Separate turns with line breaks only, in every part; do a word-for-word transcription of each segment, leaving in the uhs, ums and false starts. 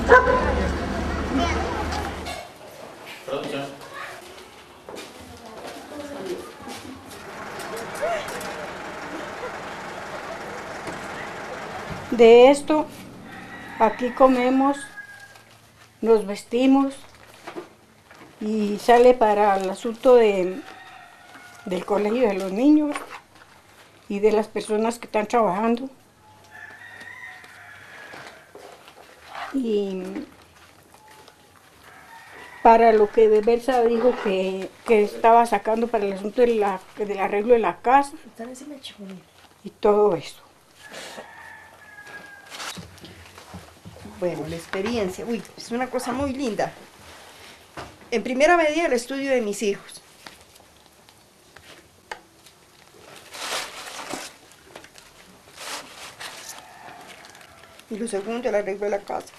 De esto, aquí comemos, nos vestimos y sale para el asunto de, del colegio de los niños y de las personas que están trabajando. Y para lo que de Bersa dijo que, que estaba sacando para el asunto de la, del arreglo de la casa y todo eso.
Bueno, la experiencia, uy, es una cosa muy linda. En primera medida, el estudio de mis hijos. Y lo segundo, el arreglo de la casa.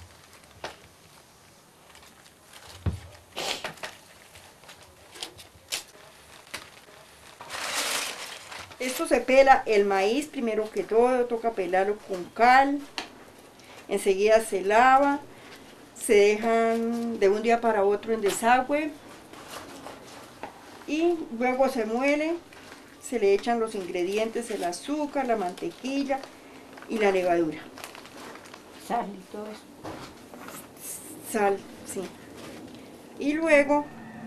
Esto se pela el maíz, primero que todo, toca pelarlo con cal. Enseguida se lava, se dejan de un día para otro en desagüe y luego se muele, se le echan los ingredientes, el azúcar, la mantequilla y la levadura.
Sal y todo eso.
Sal, sí. Y luego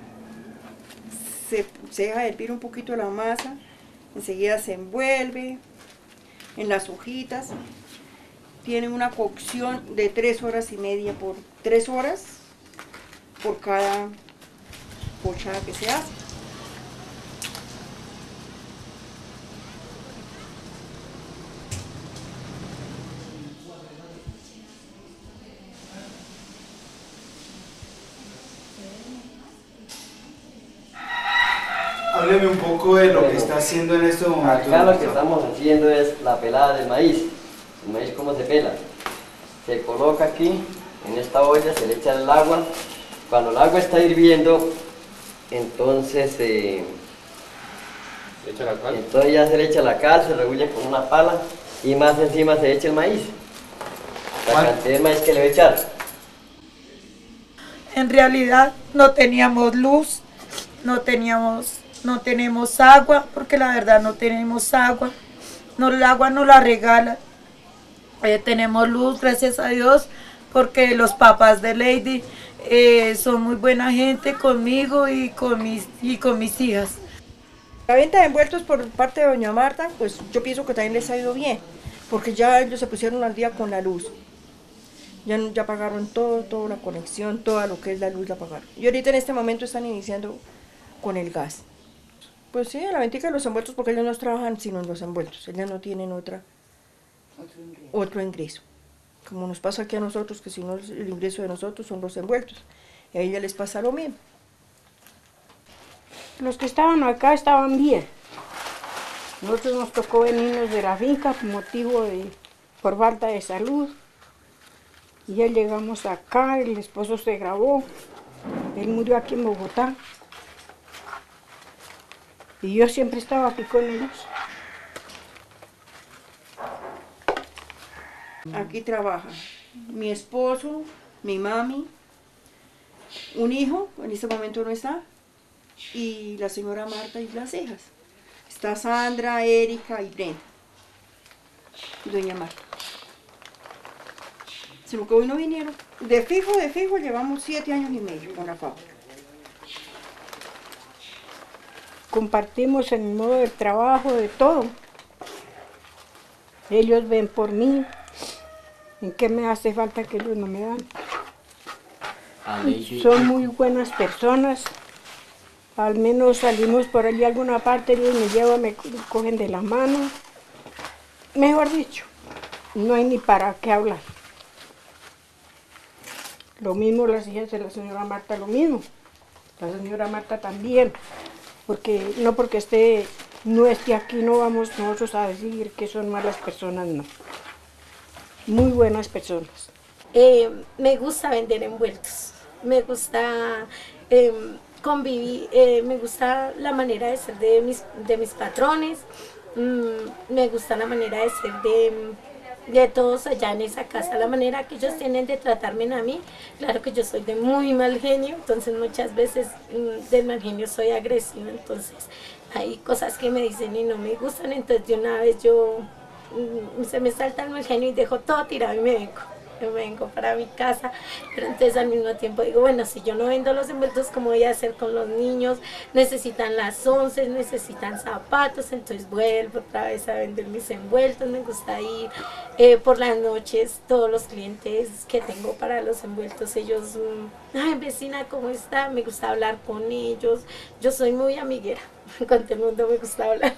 se, se deja hervir un poquito la masa, enseguida se envuelve en las hojitas. Tiene una cocción de tres horas y media por tres horas por cada pochada que se hace.
Hábleme un poco de lo que está haciendo en este momento.
Acá lo que estamos haciendo es la pelada del maíz. El maíz, ¿cómo se pela? Se coloca aquí, en esta olla, se le echa el agua. Cuando el agua está hirviendo, entonces, eh,
¿Se echa la cal?
entonces ya se le echa la cal, se revuelve con una pala y más encima se echa el maíz. La
¿Cuál?
cantidad de maíz que le va a echar.
En realidad no teníamos luz, no teníamos, no tenemos agua, porque la verdad no tenemos agua. No, el agua no la regala. Eh, tenemos luz, gracias a Dios, porque los papás de Lady eh, son muy buena gente conmigo y con mis, y con mis hijas.
La venta de envueltos por parte de doña Marta, pues yo pienso que también les ha ido bien, porque ya ellos se pusieron al día con la luz. Ya, ya pagaron todo, toda la conexión, todo lo que es la luz la pagaron. Y ahorita en este momento están iniciando con el gas. Pues sí, a la ventica de los envueltos, porque ellos no trabajan sino en los envueltos, ellos no tienen otra, otro, ingreso. otro ingreso. Como nos pasa aquí a nosotros, que si no el ingreso de nosotros son los envueltos. Y a ella les pasa lo mismo.
Los que estaban acá estaban bien. Nosotros nos tocó venirnos de la finca por motivo de, por falta de salud. Y ya llegamos acá, el esposo se grabó, él murió aquí en Bogotá. Y yo siempre estaba aquí con ellos.
Aquí trabaja mi esposo, mi mami, un hijo, en este momento no está, y la señora Marta y las hijas. Está Sandra, Erika y Brenda. Y doña Marta. Sino que hoy no vinieron. De fijo, de fijo, llevamos siete años y medio con la fábrica.
Compartimos en el modo de trabajo, de todo. Ellos ven por mí, en qué me hace falta que ellos no me dan. Son muy buenas personas. Al menos salimos por allí a alguna parte, ellos me llevan, me cogen de la mano. Mejor dicho, no hay ni para qué hablar. Lo mismo las hijas de la señora Marta, lo mismo. La señora Marta también. Porque no porque esté, no esté aquí, no vamos nosotros a decir que son malas personas, no. Muy buenas personas.
Eh, me gusta vender envueltos, me gusta eh, convivir, eh, me gusta la manera de ser de mis, de mis patrones, mm, me gusta la manera de ser de, de todos allá en esa casa, la manera que ellos tienen de tratarme a mí. Claro que yo soy de muy mal genio, entonces muchas veces mm, de mal genio soy agresiva, entonces hay cosas que me dicen y no me gustan, entonces de una vez yo mm, se me salta el mal genio y dejo todo tirado y me vengo. Me vengo para mi casa, pero entonces al mismo tiempo digo, bueno, si yo no vendo los envueltos, ¿cómo voy a hacer con los niños? Necesitan las once, necesitan zapatos, entonces vuelvo otra vez a vender mis envueltos. Me gusta ir eh, por las noches, todos los clientes que tengo para los envueltos, ellos, mm, ay vecina, ¿cómo está? Me gusta hablar con ellos, yo soy muy amiguera, con todo el mundo me gusta hablar.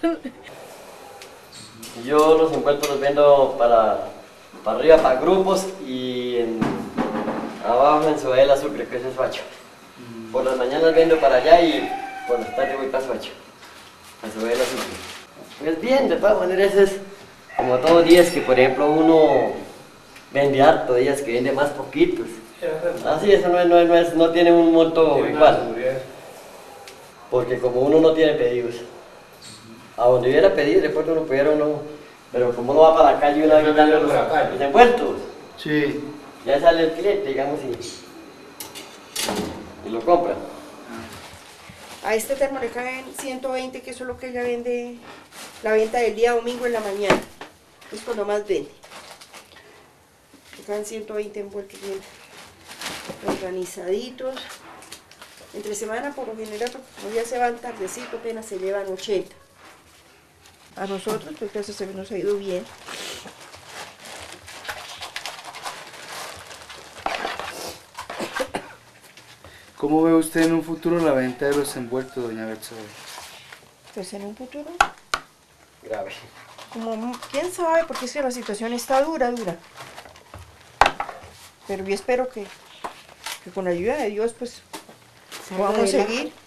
Yo los envueltos los vendo para... para arriba para grupos y en, abajo en Ciudadela Sucre, que es Suacho. Por las mañanas vendo para allá y por las tardes voy para Suacho, a Ciudadela Sucre. Pues bien, de todas maneras es como todos días que por ejemplo uno vende harto, días que vende más poquitos. Así, eso no, es, no, es, no, es, no tiene un monto igual, porque como uno no tiene pedidos, a donde hubiera pedido, después uno pudiera uno... Pero como uno va para la calle una vez quitando los, los envueltos,
Sí.
ya sale el cliente, digamos, y, y lo compra.
A este termo le caen ciento veinte, que eso es lo que ella vende, la venta del día domingo en la mañana. Es cuando más vende. Le caen ciento veinte envueltos bien organizaditos. Entre semana, por lo general, porque como ya se van tardecito, apenas se llevan ochenta. A nosotros, pues gracias a Dios nos ha ido bien.
¿Cómo ve usted en un futuro la venta de los envueltos, doña Betsabe?
Pues en un futuro,
Grave.
como quién sabe, porque es que la situación está dura, dura. Pero yo espero que, que con la ayuda de Dios, pues podamos seguir.